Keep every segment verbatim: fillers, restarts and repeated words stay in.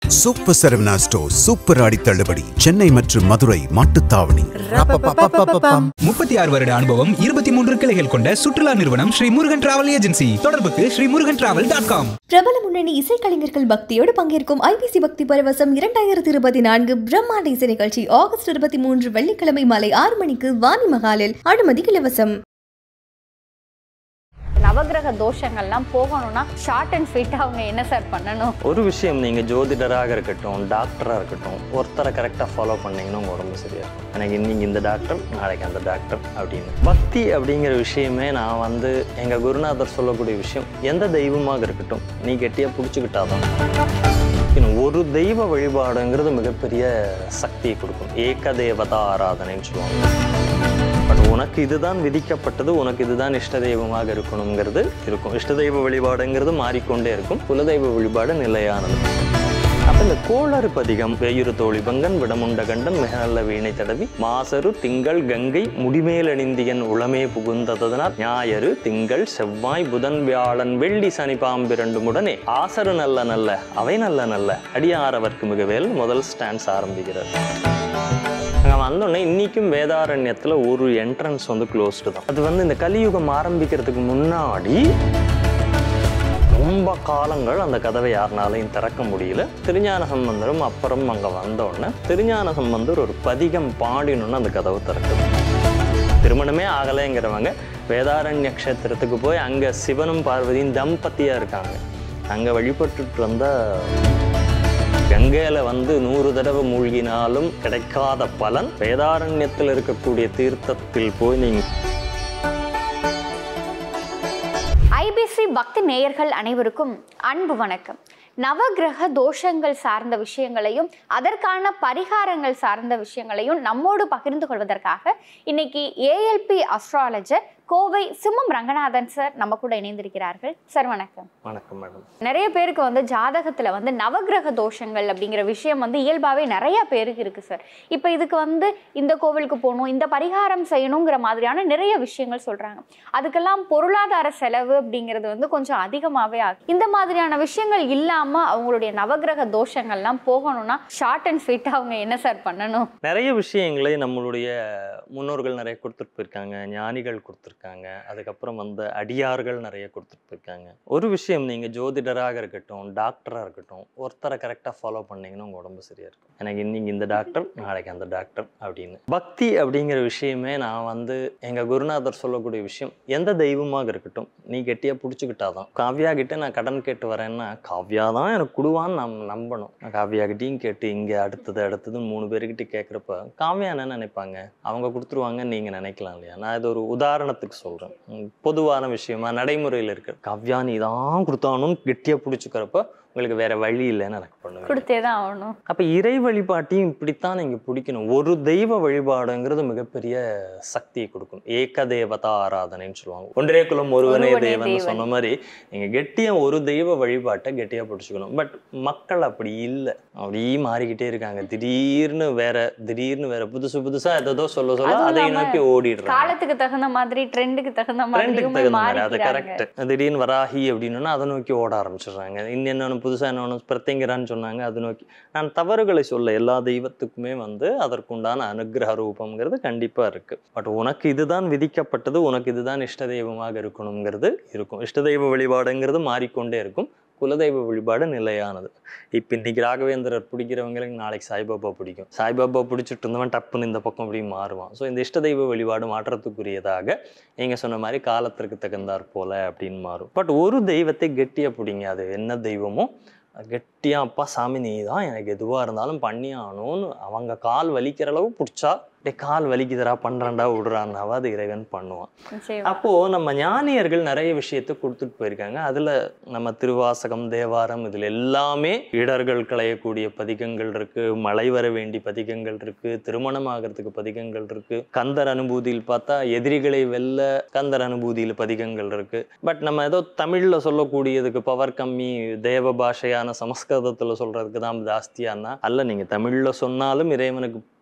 Super Saravana store super ஆடி தள்ளுபடி சென்னை மற்றும் மதுரை மாட்டுத்தாவணி. முப்பத்தி ஆறு வருட அனுபவம், இருபத்தி மூன்று கிளைகள் கொண்ட சுற்றுலா நிறுவனம் ஸ்ரீ முருகன் டிராவல் ஏஜென்சி. தொடர்புக்கு Sri Murugan travel dot com. பிரபல முன்னணி இசைக்கலைஞர்கள் பக்தியோடு பங்கேற்கும் ஐபிசி பக்தி பரவசம் இரண்டாயிரத்தி இருபத்தி நான்கு பிரம்மாண்ட இசை நிகழ்ச்சி ஆகஸ்ட் இருபத்தி மூன்று வெள்ளிக்கிழமை மாலை ஆறு மணிக்கு வாணி மகாலில். அனுமதி இலவசம். நவகிரக தோஷங்கள்லாம் போகணும்னா ஷார்ட் அண்ட் ஸ்வீட்டாக அவங்க என்ன சார் பண்ணணும்? ஒரு விஷயம், நீங்கள் ஜோதிடராக இருக்கட்டும், டாக்டராக இருக்கட்டும், ஒருத்தரை கரெக்டாக ஃபாலோ பண்ணிங்கன்னா உங்கள் உடம்பு சரியாக இருக்கும். எனக்கு இன்னைக்கு இந்த டாக்டர், நாளைக்கு அந்த டாக்டர் அப்படின்னு. பக்தி அப்படிங்கிற விஷயமே நான் வந்து எங்கள் குருநாதர் சொல்லக்கூடிய விஷயம், எந்த தெய்வமாக இருக்கட்டும் நீ கெட்டியாக பிடிச்சிக்கிட்டாதான். ஒரு தெய்வ வழிபாடுங்கிறது மிகப்பெரிய சக்தியை கொடுக்கும். ஏக தேவதா ஆராதனைன்னு சொல்லுவாங்க. பட் உனக்கு இதுதான் விதிக்கப்பட்டது, உனக்கு இதுதான் இஷ்ட தெய்வமாக இருக்கணுங்கிறது இருக்கும். இஷ்ட தெய்வ வழிபாடுங்கிறது மாறிக்கொண்டே இருக்கும். குலதெய்வ வழிபாடு நிலையானது. அப்போ இந்த கோளறு பதிகம், வேயுறு தோழி பங்கன் விடமுண்ட கண்டன் மிக நல்ல வீணை தடவி மாசரு திங்கள் கங்கை முடிமேல் அணிந்தியன் உளமே புகுந்ததனால் ஞாயிறு திங்கள் செவ்வாய் புதன் வியாழன் வெள்ளி சனி பாம்பிரண்டு உடனே ஆசரு நல்ல நல்ல அவை நல்ல நல்ல அடியாரவர்க்கு மிகவேல் முதல் ஸ்டாண்ட்ஸ் ஆரம்பிக்கிறார். அங்கே வந்தோடனே இன்றைக்கும் வேதாரண்யத்தில் ஒரு என்ட்ரன்ஸ் வந்து க்ளோஸ்டு தான். அது வந்து இந்த கலியுகம் ஆரம்பிக்கிறதுக்கு முன்னாடி ரொம்ப காலங்கள் அந்த கதவை யாருனாலையும் திறக்க முடியல. திருஞான சம்பந்தரும் அப்புறம் அங்கே வந்தோடனே திருஞான சம்பந்தர் ஒரு பதிகம் பாடினோன்னு அந்த கதவை திறக்குது. திருமணமே ஆகலைங்கிறவங்க வேதாரண்ய க்ஷேத்திரத்துக்கு போய் அங்கே சிவனும் பார்வதியும் தம்பத்தியாக இருக்காங்க. அங்கே வழிபட்டுட்டு வந்தால் கங்கையில வந்து நூறு தடவை மூழ்கினாலும் கிடைக்காத பலன் வேதாரண்யத்தில் இருக்கக்கூடிய தீர்த்தத்தில் போய் நீங்க. ஐபிசி பக்தி நேயர்கள் அனைவருக்கும் அன்பு வணக்கம். நவகிரக தோஷங்கள் சார்ந்த விஷயங்களையும் அதற்கான பரிகாரங்கள் சார்ந்த விஷயங்களையும் நம்மோடு பகிர்ந்து கொள்வதற்காக இன்னைக்கு ஏஎல்பி அஸ்ட்ராலஜர் கோவை சிம்மம் ரங்கநாதன் சார் நம்ம கூட இணைந்திருக்கிறார்கள். சார் வணக்கம். வணக்கம் மேடம். நிறைய பேருக்கு வந்து ஜாதகத்துல வந்து நவகிரக தோஷங்கள் அப்படிங்கிற விஷயம் வந்து இயல்பாவே நிறைய பேருக்கு இருக்கு சார். இப்போ இதுக்கு வந்து இந்த கோவிலுக்கு போகணும், இந்த பரிகாரம் செய்யணுங்கிற மாதிரியான நிறைய விஷயங்கள் சொல்றாங்க. அதுக்கெல்லாம் பொருளாதார செலவு அப்படிங்கிறது வந்து கொஞ்சம் அதிகமாகவே ஆகும். இந்த மாதிரியான விஷயங்கள் இல்லாம அவங்களுடைய நவகிரக தோஷங்கள்லாம் போகணும்னா ஷார்ட் அண்ட் ஸ்வீட்டா அவங்க என்ன சார் பண்ணணும்? நிறைய விஷயங்களை நம்மளுடைய முன்னோர்கள் நிறைய கொடுத்துட்டு போயிருக்காங்க, ஞானிகள் கொடுத்துருக்காங்க, அதுக்கப்புறம் வந்து அடியார்கள் நிறைய கொடுத்துட்டு போயிருக்காங்க. ஒரு விஷயம், நீங்கள் ஜோதிடராக இருக்கட்டும், டாக்டராக இருக்கட்டும், ஒருத்தரை கரெக்டாக ஃபாலோ பண்ணிங்கன்னா உங்கள் உடம்பு சரியாக இருக்கும். எனக்கு இன்னைக்கு இந்த டாக்டர், நாளைக்கு அந்த டாக்டர் அப்படின்னு. பக்தி அப்படிங்கிற விஷயமே நான் வந்து எங்கள் குருநாதர் சொல்லக்கூடிய விஷயம், எந்த தெய்வமாக இருக்கட்டும் நீ கெட்டியாக பிடிச்சிக்கிட்டாதான். காவ்யா கிட்டே நான் கடன் கேட்டு வரேன்னா காவ்யா தான் எனக்கு கொடுவான்னு நான் நம்பணும். காவ்யா கிட்டையும் கேட்டு இங்கே அடுத்தது அடுத்தது மூணு பேருக்கிட்ட கேட்குறப்ப காவ்யா என்ன நினைப்பாங்க, அவங்க கொடுத்துருவாங்கன்னு நீங்கள் நினைக்கலாம் இல்லையா? நான் இது ஒரு உதாரணத்துக்கு சொல்கிறேன், பொதுவான விஷயமா நடைமுறையில் இருக்கு. காவ்யா நீ தான் கொடுத்தானும் கெட்டியாக பிடிச்சிக்கிறப்ப உங்களுக்கு வேற வழி இல்லைன்னு எனக்கு பண்ணுவேன், கொடுத்தே தான் ஆகணும். அப்போ இறை வழிபாட்டையும் இப்படித்தான் நீங்கள் பிடிக்கணும். ஒரு தெய்வ வழிபாடுங்கிறது மிகப்பெரிய சக்தியை கொடுக்கும். ஏக தேவதா ஆராதனைன்னு சொல்லுவாங்க. ஒன்றே குலம் ஒருவனே தேவன் சொன்ன மாதிரி நீங்கள் கெட்டியாக ஒரு தெய்வ வழிபாட்டை கெட்டியாக பிடிச்சிக்கணும். பட் மக்கள் அப்படி இல்லை, அப்படியே மாறிக்கிட்டே இருக்காங்க. திடீர்னு வேற திடீர்னு வேற புதுசு புதுசா ஏதோ சொல்ல சொல்ல அதை நோக்கி ஓடிடுறாங்க. காலத்துக்கு தகுந்த மாதிரி, ட்ரெண்டுக்கு தகுந்த மாதிரி, அது கரெக்ட். திடீர்னு வராகி அப்படின்னா அதை நோக்கி ஓட ஆரம்பிச்சிடுறாங்க. இன்னும் புதுசாக என்ன பிரத்யங்கரான்னு சொன்னாங்க, அது நோக்கி. நான் தவறுகளை சொல்ல, எல்லா தெய்வத்துக்குமே வந்து அதற்குண்டான அனுகிரக ரூபம்ங்கிறது கண்டிப்பாக இருக்குது. பட் உனக்கு இதுதான் விதிக்கப்பட்டது, உனக்கு இதுதான் இஷ்ட தெய்வமாக இருக்கணுங்கிறது இருக்கும். இஷ்ட தெய்வ வழிபாடுங்கிறது மாறிக்கொண்டே இருக்கும். குலதெய்வ வழிபாடு நிலையானது. இப்போ இன்னைக்கு ராகவேந்திரர் பிடிக்கிறவங்களுக்கு நாளைக்கு சாய்பாபா பிடிக்கும். சாய்பாபா பிடிச்சிட்டு இருந்தவன் டப்புன்னு இந்த பக்கம் அப்படி மாறுவான். ஸோ இந்த இஷ்ட தெய்வ வழிபாடு மாற்றத்துக்குரியதாக நீங்கள் சொன்ன மாதிரி காலத்திற்கு தகுந்தாற் போல அப்படின்னு மாறும். பட் ஒரு தெய்வத்தை கெட்டியாக பிடிங்க. அது என்ன தெய்வமோ கெட்டியா, அப்பா சாமி நீ தான் எனக்கு எதுவாக இருந்தாலும் பண்ணி ஆகணும்னு அவங்க கால் வலிக்கிற அளவு பிடிச்சா, டே கால் வலிக்குதுரா பண்றான்டா விடுறான்னாவா அது இறைவன் பண்ணுவான். அப்போ நம்ம ஞானியர்கள் நிறைய விஷயத்தை கொடுத்துட்டு போயிருக்காங்க. அதுல நம்ம திருவாசகம், தேவாரம், இதுல எல்லாமே இடர்கள் களையக்கூடிய பதிகங்கள் இருக்கு, மழை வர வேண்டி பதிகங்கள் இருக்கு, திருமணம் ஆகிறதுக்கு பதிகங்கள் இருக்கு, கந்தர் அனுபூதியில் பார்த்தா எதிரிகளை வெல்ல கந்தர் அனுபூதியில் பதிகங்கள் இருக்கு. பட் நம்ம ஏதோ தமிழ்ல சொல்லக்கூடியதுக்கு பவர் கம்மி, தேவ பாஷையான சமஸ்கிருதத்துல சொல்றதுக்கு தான் ஜாஸ்தியானா அல்ல. நீங்க தமிழ்ல சொன்னாலும் இறைவனுக்கு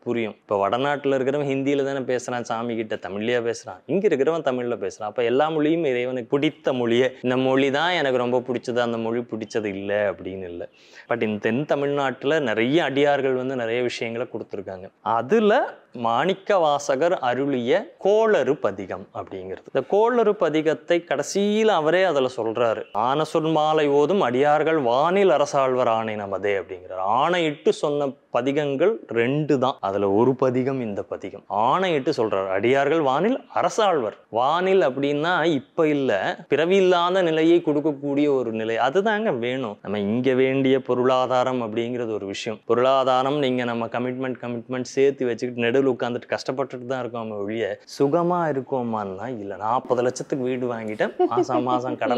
புரியும். இப்போ வடநாட்டில் இருக்கிறவன் ஹிந்தியில தானே பேசுறான், சாமி கிட்ட தமிழ்லயே பேசுறான், இங்க இருக்கிறவன் தமிழ்ல பேசுறான். அப்ப எல்லா மொழியும் இறைவனுக்கு பிடித்த மொழியே. இந்த மொழி தான் எனக்கு ரொம்ப பிடிச்சது, அந்த மொழி பிடிச்சது இல்லை அப்படின்னு இல்லை. பட் இந்த தென் தமிழ்நாட்டுல நிறைய அடியார்கள் வந்து நிறைய விஷயங்களை கொடுத்துருக்காங்க. அதுல மாணிக்க வாசகர் அருளிய கோளறு பதிகம் அப்படிங்கிறது. இந்த கோளறு பதிகத்தை கடைசியில் அவரே அதுல சொல்றாரு, ஆன சொன்மாலை ஓதும் அடியார்கள் வானில் அரசாழ்வர் ஆணை நமதே அப்படிங்கிறார். ஆணையிட்டு சொன்ன பதிகங்கள் ரெண்டு தான், அதுல ஒரு பதிகம் இந்த பதிகம். ஆணையிட்டு சொல்றாரு அடியார்கள் வானில் அரசாழ்வர். வானில் அப்படின்னா இப்ப இல்ல, பிறவி இல்லாத நிலையை கொடுக்கக்கூடிய ஒரு நிலை, அதுதாங்க வேணும். நம்ம இங்க வேண்டிய பொருளாதாரம் அப்படிங்கிறது ஒரு விஷயம். பொருளாதாரம் நீங்க நம்ம கமிட்மெண்ட் கமிட்மெண்ட் சேர்த்து வச்சுக்கிட்டு நெடு உட்காந்துட்டு கஷ்டப்பட்டுட்டு தான் இருக்கோம் வெளியே. சுகமா இருக்கோமான்னா இல்ல. நாற்பது லட்சத்துக்கு வீடு வாங்கிட்டேன், மாசம் மாசம் கடன்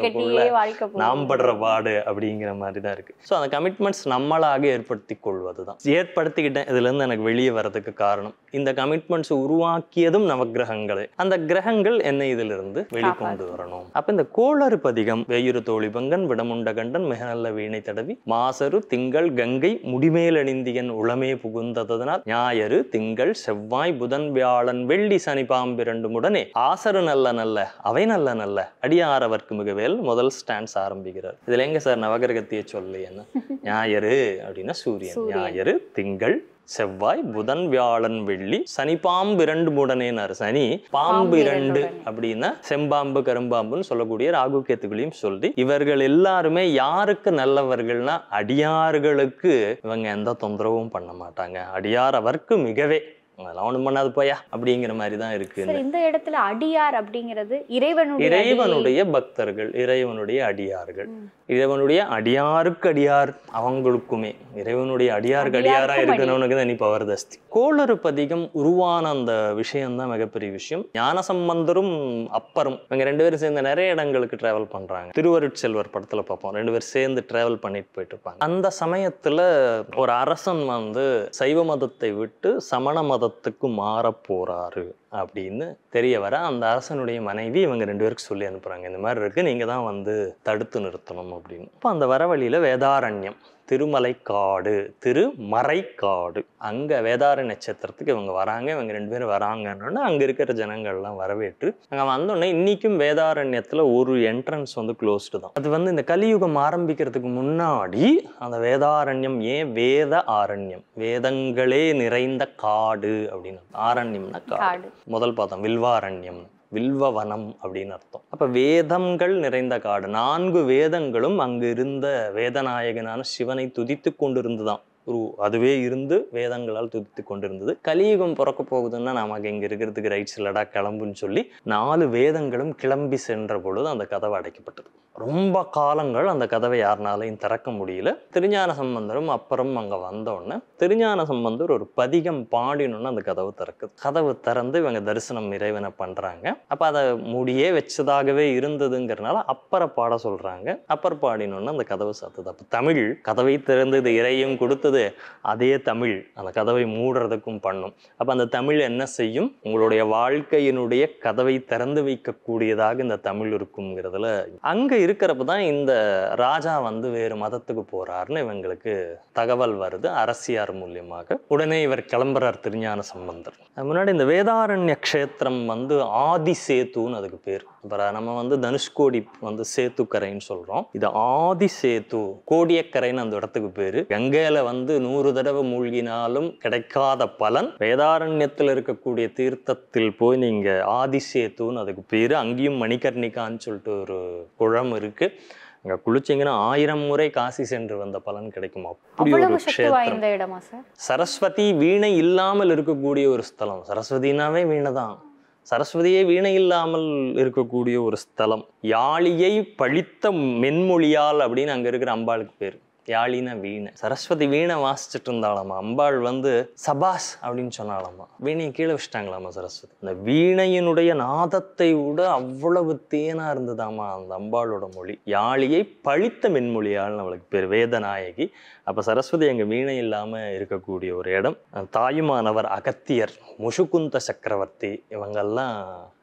நாம் படுற பாடு அப்படிங்கிற மாதிரி தான் இருக்கு. ஸோ அந்த கமிட்மெண்ட்ஸ் நம்மளாக ஏற்படுத்தி கொள்வதுதான். ஏற்படுத்திக்கிட்டேன் இதுல இருந்து எனக்கு வெளியே வர்றதுக்கு காரணம் இந்த கமிட்மெண்ட்ஸ் உருவாக்கியதும் நவகிரகங்களே. அந்த கிரகங்கள் என்னை இதுல இருந்து வெளிக்கொண்டு வரணும். அப்ப இந்த கோளறு பதிகம் வேயுறு தோழிபங்கன் விடமுண்ட கண்டன் மிக நல்ல வீணை தடவி மாசரு திங்கள் கங்கை முடிமேல் அணிந்தியன் உளமே புகுந்ததனால் ஞாயிறு திங்கள் செவ்வாய் புதன் வியாழன் வெள்ளி சனி பாம்பிரண்டு உடனே ஆசரு நல்ல நல்ல அவை நல்ல நல்ல அடியாரவர்க்கு மிகவேல் முதல் ஸ்டாண்ட்ஸ் ஆரம்பிக்கிறார். இதுல எங்க சார் நவகிரகத்தையே சொல்லு என்ன? ஞாயிறு அப்படின்னா சூரியன், ஞாயிறு திங்கள் செவ்வாய் புதன் வியாழன் வெள்ளி சனி பாம்பு இரண்டு முடனேனாரு. சனி பாம்பு இரண்டு அப்படின்னா செம்பாம்பு கரும்பாம்புன்னு சொல்லக்கூடிய ராகு கேத்துகளையும் சொல்லி இவர்கள் எல்லாருமே யாருக்கு நல்லவர்கள்னா அடியார்களுக்கு இவங்க எந்த தொந்தரவும் பண்ண மாட்டாங்க. அடியார் அவர்க்கு மிகவே அதெல்லாம் ஒண்ணும் பண்ணாது போயா அப்படிங்கிற மாதிரி தான் இருக்கு. இந்த இடத்துல அடியார் அப்படிங்கிறது இறைவனுடைய இறைவனுடைய பக்தர்கள், இறைவனுடைய அடியார்கள், இறைவனுடைய அடியாருக்கு அடியார் அவங்களுக்குமே. இறைவனுடைய அடியாருக்கு அடியாரா இருக்கணும்னுக்கு தான் நீ பவர்தஸ்தி. கோளறு பதிகம் உருவான அந்த விஷயம் தான் மிகப்பெரிய விஷயம். ஞானசம்பந்தரும் அப்பரும் இவங்க ரெண்டு பேரும் சேர்ந்து நிறைய இடங்களுக்கு டிராவல் பண்றாங்க. திருவருட்செல்வர் படத்துல பார்ப்போம், ரெண்டு பேரும் சேர்ந்து டிராவல் பண்ணிட்டு போயிட்டு இருப்பாங்க. அந்த சமயத்துல ஒரு அரசன் வந்து சைவ மதத்தை விட்டு சமண மதத்துக்கு மாற போறாரு அப்படின்னு தெரிய வர அந்த அரசனுடைய மனைவி இவங்க ரெண்டு பேருக்கு சொல்லி அனுப்புறாங்க, இந்த மாதிரி இருக்கு, நீங்க தான் வந்து தடுத்து நிறுத்தணும் அப்படின்னு. இப்போ அந்த வர வழியில வேதாரண்யம், திருமலைக்காடு, திருமறைக்காடு, அங்க வேதார நட்சத்திரத்துக்கு இவங்க வராங்க. இவங்க ரெண்டு பேரும் வராங்கன்னா அங்க இருக்கிற ஜனங்கள்லாம் வரவேற்று அங்க வந்தோடனே இன்னைக்கும் வேதாரண்யத்துல ஒரு என்ட்ரன்ஸ் வந்து க்ளோஸ்டு தான். அது வந்து இந்த கலியுகம் ஆரம்பிக்கிறதுக்கு முன்னாடி அந்த வேதாரண்யம், ஏன் வேத ஆரண்யம், வேதங்களே நிறைந்த காடு அப்படின்னு. ஆரண்யம்னா காடு. முதல் பார்த்தோம் வில்வாரண்யம், வில்வவனம் அப்படின்னு அர்த்தம். அப்ப வேதங்கள் நிறைந்த காடு. நான்கு வேதங்களும் அங்கு இருந்த வேதநாயகனான சிவனை துதித்து கொண்டிருந்துதான் ஒரு அதுவே இருந்து வேதங்களால் துதித்து கொண்டிருந்தது. கலியுகம் பிறக்க போகுதுன்னா நமக்கு இங்க இருக்கிறதுக்கு ரைட்ஸ் இல்லடா கிளம்புன்னு சொல்லி நாலு வேதங்களும் கிளம்பி சென்ற பொழுது அந்த கதவை அடைக்கப்பட்டது. ரொம்ப காலங்கள் அந்த கதவை யாருனாலையும் திறக்க முடியல. திருஞான சம்பந்தரும் அப்புறம் அங்க வந்த உடனே திருஞான சம்பந்தர் ஒரு பதிகம் பாடினோன்னு அந்த கதவு திறக்குது. கதவு திறந்து இவங்க தரிசனம் இறைவனை பண்றாங்க. அப்ப அதை மூடியே வச்சதாகவே இருந்ததுங்கிறதுனால அப்பரை பாட சொல்றாங்க. அப்பர் பாடினோன்னு அந்த கதவு சாத்துது. அப்ப தமிழ் கதவை திறந்து இது இறையும் கொடுத்தது, அதே தமிழ் அந்த கதவை மூடுறதுக்கும் பண்ணும். அப்ப அந்த தமிழ் என்ன செய்யும்? உங்களுடைய வாழ்க்கையினுடைய கதவை திறந்து வைக்கக்கூடியதாக இந்த தமிழ் இருக்குங்கிறதுல அங்க இருக்கிறப்பதான் இந்த ராஜா வந்து வேறு மதத்துக்கு போறாருன்னு இவங்களுக்கு தகவல் வருது அரசியார் மூலியமாக. உடனே இவர் கிளம்புறார் திருஞான சம்பந்தர். முன்னாடி இந்த வேதாரண்ய க்ஷேத்திரம் வந்து ஆதி சேத்துன்னு அதுக்கு பேர். அப்புறம் நம்ம வந்து தனுஷ்கோடி வந்து சேத்துக்கரைன்னு சொல்றோம், இது ஆதி சேத்து கோடியக்கரைன்னு அந்த இடத்துக்கு பேரு. கங்கையில வந்து நூறு தடவை மூழ்கினாலும் கிடைக்காத பலன் வேதாரண்யத்தில் இருக்கக்கூடிய தீர்த்தத்தில் போய் நீங்க ஆதி சேத்துன்னு அதுக்கு பேரு. அங்கேயும் மணிகர்ணிகான்னு சொல்லிட்டு ஒரு குளம் இருக்கு, அங்க குளிச்சிங்கன்னா ஆயிரம் முறை காசி சென்று வந்த பலன் கிடைக்கும். அப்படி ஒரு க்ஷேத்திரம். சரஸ்வதி வீணை இல்லாமல் இருக்கக்கூடிய ஒரு ஸ்தலம். சரஸ்வதினாவே வீணை தான். சரஸ்வதியே வீணை இல்லாமல் இருக்கக்கூடிய ஒரு ஸ்தலம். யாழியை பழித்த மென்மொழியால் அப்படின்னு அங்க இருக்கிற அம்பாளுக்கு பேரு. யாழினா வீணை. சரஸ்வதி வீணை வாசிச்சுட்டு இருந்தாலாமா, அம்பாள் வந்து சபாஸ் அப்படின்னு சொன்னாலாமா, வீணையை கீழே வச்சுட்டாங்களாமா சரஸ்வதி. அந்த வீணையினுடைய நாதத்தை விட அவ்வளவு தேனா இருந்ததாமா அந்த அம்பாளோட மொழி. யாழியை பழித்த மென்மொழியாள்னு அவளுக்கு பேர், வேதநாயகி. அப்ப சரஸ்வதி அங்க வீணை இல்லாம இருக்கக்கூடிய ஒரு இடம். தாயுமானவர் அகத்தியர், முஷுகுந்த சக்கரவர்த்தி, இவங்கெல்லாம்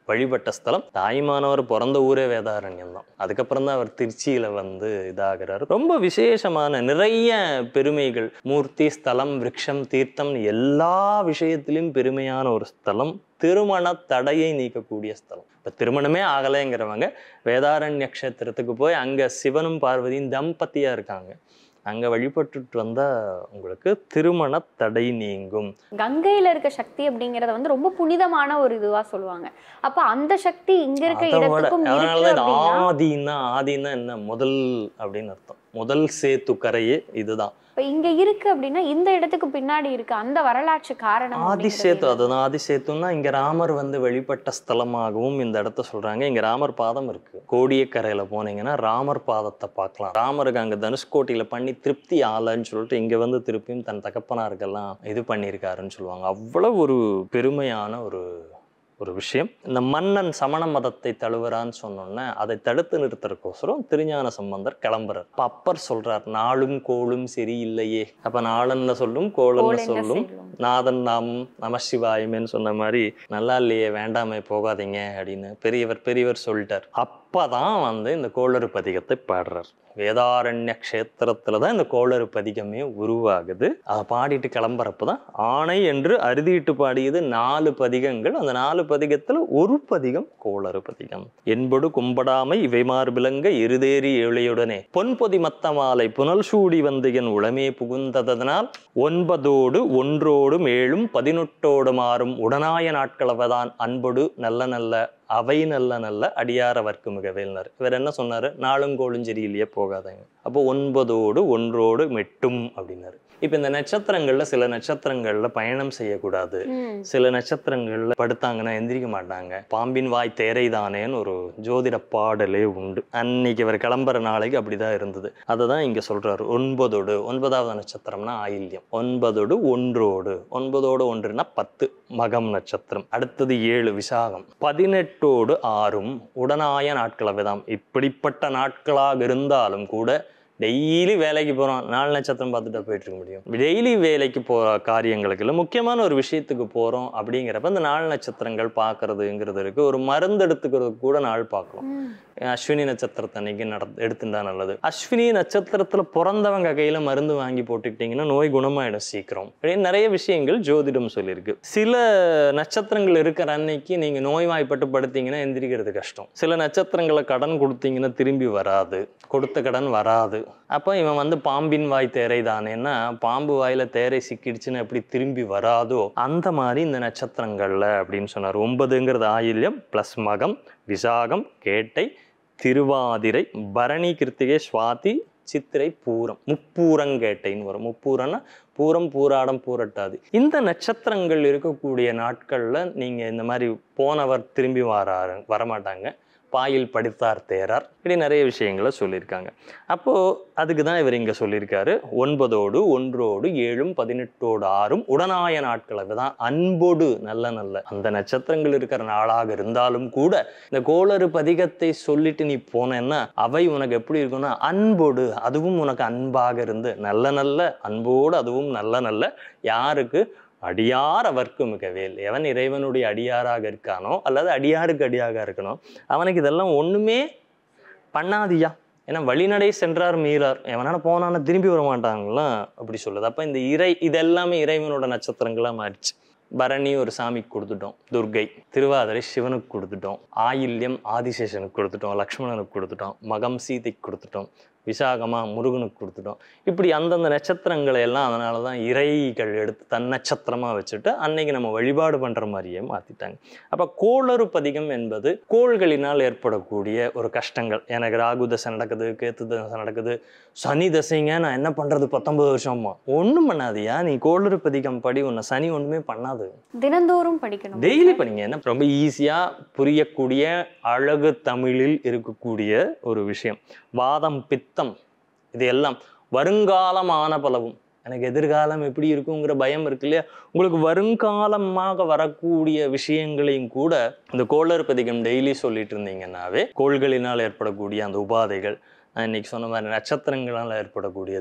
வழிபட்ட ஸ்தலம். தாய்மானவர் பிறந்த ஊரே வேதாரண்யம் தான். அதுக்கப்புறம் தான் அவர் திருச்சியில வந்து இதாகிறாரு. ரொம்ப விசேஷமான நிறைய பெருமைகள், மூர்த்தி, ஸ்தலம், விருட்சம், தீர்த்தம், எல்லா விஷயத்திலும் பெருமையான ஒரு ஸ்தலம். திருமண தடையை நீக்கக்கூடிய ஸ்தலம். இப்போ திருமணமே ஆகலைங்கிறவங்க வேதாரண்ய க்ஷேத்திரத்துக்கு போய் அங்கே சிவனும் பார்வதியும் தம்பதியாக இருக்காங்க, அங்கே வழிபட்டுட்டு வந்தால் உங்களுக்கு திருமண தடை நீங்கும். கங்கையில் இருக்க சக்தி அப்படிங்கிறத வந்து ரொம்ப புனிதமான ஒரு இதுவாக சொல்லுவாங்க. அப்போ அந்த சக்தி இங்கே இருக்க இடத்துக்கும் அதனாலதான் ஆதின்னா ஆதின்னா என்ன, முதல் அப்படின்னு அர்த்தம். முதல் சேத்து கரையே இதுதான். இப்போ இங்க இருக்கு அப்படின்னா இந்த இடத்துக்கு பின்னாடி இருக்கு அந்த வரலாற்று காரணம் ஆதிசேத்து. அதுதான் ஆதிசேத்துன்னா இங்க ராமர் வந்து வழிபட்ட ஸ்தலமாகவும் இந்த இடத்த சொல்றாங்க. இங்க ராமர் பாதம் இருக்கு. கோடியக்கரையில போனீங்கன்னா ராமர் பாதத்தை பார்க்கலாம். ராமருக்கு அங்க தனுஷ்கோட்டியில பண்ணி திருப்தி ஆலன்னு சொல்லிட்டு இங்க வந்து திருப்பியும் தன் தகப்பனாருக்கெல்லாம் இது பண்ணியிருக்காருன்னு சொல்லுவாங்க. அவ்வளவு ஒரு பெருமையான ஒரு ஒரு விஷயம். இந்த மன்னன் சமண மதத்தை தழுவுறான்னு சொன்னோன்னே அதை தடுத்து நிறுத்துறதுக்கோசரம் திருஞான சம்பந்தர் கிளம்புறார். அப்ப அப்பர் சொல்றார், நாளும் கோளும் சரியில்லையே. அப்ப நாளன்னு சொல்லும், கோளன்னு சொல்லும், நாதன் நாம் நமசிவாயமேன்னு சொன்ன மாதிரி நல்லா இல்லையே, வேண்டாமே, போகாதீங்க அப்படின்னு பெரியவர் பெரியவர் சொல்லிட்டார். அப்பதான் வந்து இந்த கோளறு பதிகத்தை பாடுறார். வேதாரண்ய க்ஷேத்திரத்துல தான் இந்த கோளறு பதிகமே உருவாகுது. அதை பாடிட்டு கிளம்புறப்பதான் ஆணை என்று அறுதிட்டு பாடியது நாலு பதிகங்கள். அந்த நாலு பதிகத்துல ஒரு பதிகம் கோளறு பதிகம். என்படு கும்படாமை இவை மார்பிலங்க இருதேறி ஏழையுடனே பொன்பொதி மத்த மாலை புனல் சூடி வந்து என் உளமே புகுந்ததனால் ஒன்பதோடு ஒன்றோடு மேலும் பதினெட்டோடு மாறும் உடனாய நாட்களவதான் அன்பொடு நல்ல நல்ல அவை நல்ல நல்ல அடியாரவர்க்கு மிகவேல்னார். இவர் என்ன சொன்னாரு, நாளுங்கோளும் சரியில்லையே, போகாதங்க. அப்போ ஒன்பதோடு ஒன்றோடு மெட்டும் அப்படின்னாரு. இப்ப இந்த நட்சத்திரங்கள்ல சில நட்சத்திரங்கள்ல பயணம் செய்யக்கூடாது, சில நட்சத்திரங்கள்ல படுத்தாங்கன்னா எந்திரிக்க மாட்டாங்க. பாம்பின் வாய் தேரைதானேன்னு ஒரு ஜோதிட பாடலே உண்டு. அன்னைக்கு அவர் கிளம்புற நாளைக்கு அப்படிதான் இருந்தது. அததான் இங்க சொல்றாரு. ஒன்பதோடு, ஒன்பதாவது நட்சத்திரம்னா ஆயில்யம். ஒன்பதோடு ஒன்றோடு, ஒன்பதோடு ஒன்றுனா பத்து, மகம் நட்சத்திரம். அடுத்தது ஏழு, விசாகம். பதினெட்டோடு ஆறும் உடனாய நாட்களவைதாம். இப்படிப்பட்ட நாட்களாக இருந்தாலும் கூட டெய்லி வேலைக்கு போகிறோம், நாலு நட்சத்திரம் பார்த்துட்டு போயிட்டு இருக்க முடியும். டெய்லி வேலைக்கு போகிற காரியங்களுக்கு இல்லை, முக்கியமான ஒரு விஷயத்துக்கு போகிறோம் அப்படிங்கிறப்ப இந்த நாலு நட்சத்திரங்கள் பார்க்கறதுங்கிறது இருக்குது. ஒரு மருந்து எடுத்துக்கிறது கூட நாள் பார்க்கலாம். அஸ்வினி நட்சத்திரத்தை அன்னைக்கு நட எடுத்துட்டா நல்லது. அஸ்வினி நட்சத்திரத்தில் பிறந்தவங்க கையில் மருந்து வாங்கி போட்டுக்கிட்டிங்கன்னா நோய் குணமாயிடும் சீக்கிரம். அப்படின்னு நிறைய விஷயங்கள் ஜோதிடம் சொல்லியிருக்கு. சில நட்சத்திரங்கள் இருக்கிற அன்னைக்கு நீங்கள் நோய்வாய்ப்பட்டு படுத்தீங்கன்னா எந்திரிக்கிறது கஷ்டம். சில நட்சத்திரங்களை கடன் கொடுத்தீங்கன்னா திரும்பி வராது, கொடுத்த கடன் வராது. அப்போ இவன் வந்து பாம்பின் வாய் தேரை தானேன்னா, பாம்பு வாயில தேரை சிக்கிடுச்சுன்னு எப்படி திரும்பி வராதோ அந்த மாதிரி இந்த நட்சத்திரங்கள்ல அப்படின்னு சொன்னார். ஒன்பதுங்கிறது ஆயில்யம் பிளஸ் மகம், விசாகம், கேட்டை, திருவாதிரை, பரணி, கிருத்திகை, சுவாதி, சித்திரை, பூரம். முப்பூரங்கேட்டைன்னு வரும். முப்பூரம்னா பூரம், பூராடம், பூரட்டாதி. இந்த நட்சத்திரங்கள் இருக்கக்கூடிய நாட்கள்ல நீங்க இந்த மாதிரி போனவர் திரும்பி வராரு வரமாட்டாங்க, பாயில் படித்தார் தேரார், இப்படி நிறைய விஷயங்களை சொல்லியிருக்காங்க. அப்போது அதுக்கு தான் இவர் இங்கே சொல்லியிருக்காரு. ஒன்பதோடு ஒன்றோடு ஏழும் பதினெட்டோடு ஆறும் உடனாய நாட்கள். அதுதான் அன்போடு நல்ல நல்ல அந்த நட்சத்திரங்கள் இருக்கிற நாளாக இருந்தாலும் கூட இந்த கோளறு பதிகத்தை சொல்லிட்டு நீ போனேன்னா அவை உனக்கு எப்படி இருக்குன்னா அன்போடு, அதுவும் உனக்கு அன்பாக இருந்து நல்ல நல்ல அன்போடு, அதுவும் நல்ல நல்ல யாருக்கு, அடியார் அவர்க்கு மிகவேல். எவன் இறைவனுடைய அடியாராக இருக்கானோ அல்லது அடியாருக்கு அடியாக இருக்கணும் அவனுக்கு இதெல்லாம் ஒண்ணுமே பண்ணாதியா. ஏன்னா வழிநடை சென்றார் மீறார், எவனால போனான்னு திரும்பி வர மாட்டாங்களாம் அப்படி சொல்லுது. அப்ப இந்த இறை இதெல்லாமே இறைவனோட நட்சத்திரங்களா மாறிச்சு. பரணி ஒரு சாமிக்கு கொடுத்துட்டோம், துர்கை. திருவாதிரை சிவனுக்கு கொடுத்துட்டோம், ஆயில்யம் ஆதிசேஷனுக்கு கொடுத்துட்டோம், லக்ஷ்மணனுக்கு கொடுத்துட்டோம், மகம் சீதைக்கு கொடுத்துட்டோம், விசாகமா முருகனுக்கு கொடுத்துட்டோம். இப்படி அந்தந்த நட்சத்திரங்களை எல்லாம் அதனால தான் இறைகள் எடுத்து தன் நட்சத்திரமாக வச்சுட்டு அன்னைக்கு நம்ம வழிபாடு பண்ணுற மாதிரியே மாற்றிட்டாங்க. அப்போ கோளறு பதிகம் என்பது கோள்களினால் ஏற்படக்கூடிய ஒரு கஷ்டங்கள். எனக்கு ராகு தசை நடக்குது, கேத்து தசை நடக்குது, சனி தசைங்க, நான் என்ன பண்ணுறது, பத்தொன்பது வருஷமா ஒன்றும் பண்ணாதியா, நீ கோளறு பதிகம் படி, உன்னை சனி ஒன்றுமே பண்ணாது. தினந்தோறும் படிக்கணும், டெய்லி படிங்க. என்ன ரொம்ப ஈஸியாக புரியக்கூடிய அழகு தமிழில் இருக்கக்கூடிய ஒரு விஷயம். வாதம், பித்தம், இது எல்லாம் வருங்காலமான பலவும். எனக்கு எதிர்காலம் எப்படி இருக்குங்கிற பயம் இருக்கு இல்லையா, உங்களுக்கு வருங்காலமாக வரக்கூடிய விஷயங்களையும் கூட இந்த கோளறு பதிகம் டெய்லி சொல்லிட்டு இருந்தீங்கன்னாவே கோள்களினால் ஏற்படக்கூடிய அந்த உபாதைகள், நான் இன்னைக்கு சொன்ன மாதிரி நட்சத்திரங்களால் ஏற்படக்கூடியது,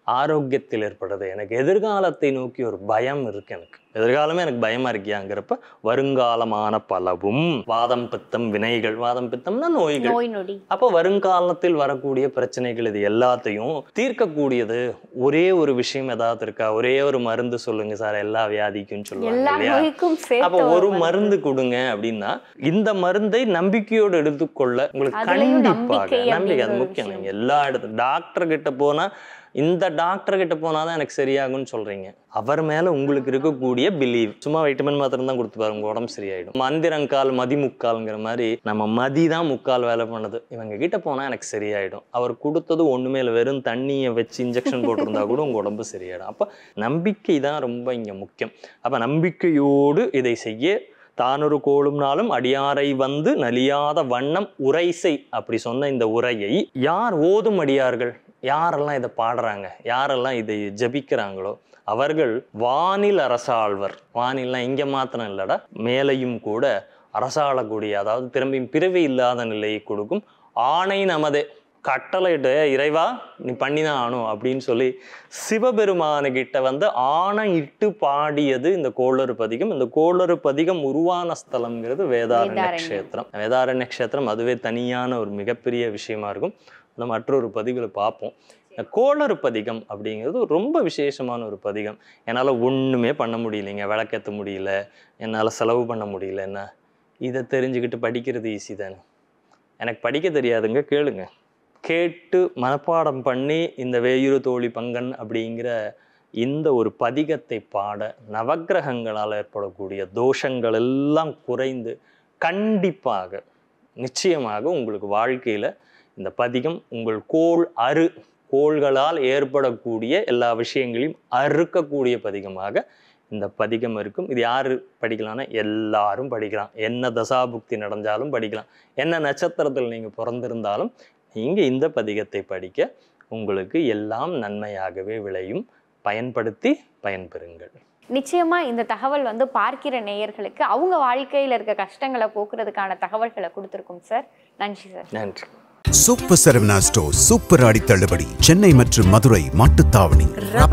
ஆரோக்கியத்தில் ஏற்படுறது, எனக்கு எதிர்காலத்தை நோக்கி ஒரு பயம் இருக்கு, எனக்கு எதிர்காலமே எனக்கு பயமா இருக்கியாங்கிறப்ப வருங்காலமான பலவும் வாதம் பித்தம் வினைகள், வாதம் பித்தம்னா நோய்கள், நோய் நொடி. அப்போ வருங்காலத்தில் வரக்கூடிய பிரச்சனைகள் இது எல்லாத்தையும் தீர்க்கக்கூடியது ஒரே ஒரு விஷயம் ஏதாவது இருக்கா? ஒரே ஒரு மருந்து சொல்லுங்க சார் எல்லா வியாதிக்கும் சொல்லுவாங்க இல்லையா? அப்போ ஒரு மருந்து கொடுங்க அப்படின்னா இந்த மருந்தை நம்பிக்கையோடு எடுத்துக்கொள்ள உங்களுக்கு கண்டிப்பாக நம்பிக்கை அது முக்கியம். நீங்க எல்லா இடத்துல டாக்டர் கிட்ட போனா இந்த டாக்டர் கிட்ட போனாதான் எனக்கு சரியாகும்னு சொல்றீங்க, அவர் மேல உங்களுக்கு இருக்கக்கூடிய பிலீவ். சும்மா வைட்டமின் மாத்திரம் தான் கொடுத்து பாருங்க, உடம்பு சரியாயிடும். மந்திரங்கால் மதி முக்கால்ங்கிற மாதிரி நம்ம மதி தான் முக்கால் வேலை பண்ணுது. இவங்க கிட்ட போனா எனக்கு சரியாயிடும், அவர் கொடுத்தது ஒண்ணுமே இல்லை, வெறும் தண்ணியை வச்சு இன்ஜெக்ஷன் போட்டிருந்தா கூட உங்க உடம்பு சரியாயிடும். அப்ப நம்பிக்கை தான் ரொம்ப இங்க முக்கியம். அப்ப நம்பிக்கையோடு இதை செய்ய தானொரு கோளும்னாலும் அடியாரை வந்து நலியாத வண்ணம் உரைசை அப்படி சொன்ன இந்த உரையை யார் ஓதும் அடியார்கள், யாரெல்லாம் இதை பாடுறாங்க, யாரெல்லாம் இதை ஜபிக்கிறாங்களோ அவர்கள் வானில் அரசாழ்வர். வானில்லாம் இங்க மாத்திரம் இல்லடா, மேலையும் கூட அரசாளக்கூடிய, அதாவது திரும்பியும் பிறவி இல்லாத நிலையை கொடுக்கும் ஆணை நமதே. கட்டளையிட்டு இறைவா நீ பண்ணிதான் ஆணும் அப்படின்னு சொல்லி சிவபெருமானுகிட்ட வந்து ஆணை இட்டு பாடியது இந்த கோளறு பதிகம். இந்த கோளறு பதிகம் உருவான ஸ்தலம்ங்கிறது வேதாரண்ய கஷேத்திரம். வேதாரண்ய கஷேத்திரம் அதுவே தனியான ஒரு மிகப்பெரிய விஷயமா இருக்கும். அந்த மற்றொரு பதிவுகளை பார்ப்போம். கோளறு பதிகம் அப்படிங்கிறது ரொம்ப விசேஷமான ஒரு பதிகம். என்னால் ஒன்றுமே பண்ண முடியலைங்க, விளக்கேற்ற முடியல, என்னால் செலவு பண்ண முடியல, என்ன இதை தெரிஞ்சுக்கிட்டு படிக்கிறது ஈஸி தானே? எனக்கு படிக்க தெரியாதுங்க, கேளுங்க. கேட்டு மனப்பாடம் பண்ணி இந்த வேயுறு தோழி பங்கன் அப்படிங்கிற இந்த ஒரு பதிகத்தை பாட நவக்கிரகங்களால் ஏற்படக்கூடிய தோஷங்கள் எல்லாம் குறைந்து கண்டிப்பாக நிச்சயமாக உங்களுக்கு வாழ்க்கையில் இந்த பதிகம் உங்கள் கோள் அறு கோள்களால் ஏற்படக்கூடிய எல்லா விஷயங்களையும் அறுக்கக்கூடிய பதிகமாக இந்த பதிகம் இருக்கும். இது யாரு படிக்கலாம்னா எல்லாரும் படிக்கலாம். என்ன தசாபுக்தி நடந்தாலும் படிக்கலாம். என்ன நட்சத்திரத்தில் நீங்கள் பிறந்திருந்தாலும் நீங்கள் இந்த பதிகத்தை படிக்க உங்களுக்கு எல்லாம் நன்மையாகவே விளையும். பயன்படுத்தி பயன்பெறுங்கள். நிச்சயமா இந்த தகவல் வந்து பார்க்கிற நேயர்களுக்கு அவங்க வாழ்க்கையில் இருக்க கஷ்டங்களை போக்குறதுக்கான தகவல்களை கொடுத்துருக்கோம் சார். நன்றி சார். நன்றி. சூப்பர் சரவணா ஸ்டோர் சூப்பர் ஆடி தள்ளுபடி சென்னை மற்றும் மதுரை மாட்டுத்தாவணி.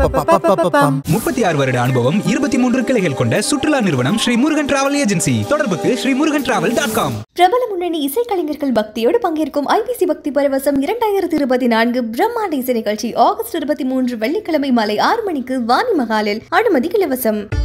முப்பத்தி ஆறு வருட அனுபவம், இருபத்தி மூன்று கிளைகள் கொண்ட சுற்றுலா நிறுவனம் ஸ்ரீ முருகன் டிராவல் ஏஜென்சி. தொடர்புக்கு Sri Murugan travel dot com. பிரபல முன்னணி இசைக்கலைஞர்கள் பக்தியோடு பங்கேற்கும் ஐபிசி பக்தி பரவசம் இரண்டாயிரத்தி இருபத்தி நான்கு பிரம்மாண்ட இசை நிகழ்ச்சி ஆகஸ்ட் இருபத்தி மூன்று வெள்ளிக்கிழமை மாலை ஆறு மணிக்கு வாணி மகாலில். அனுமதி இலவசம்.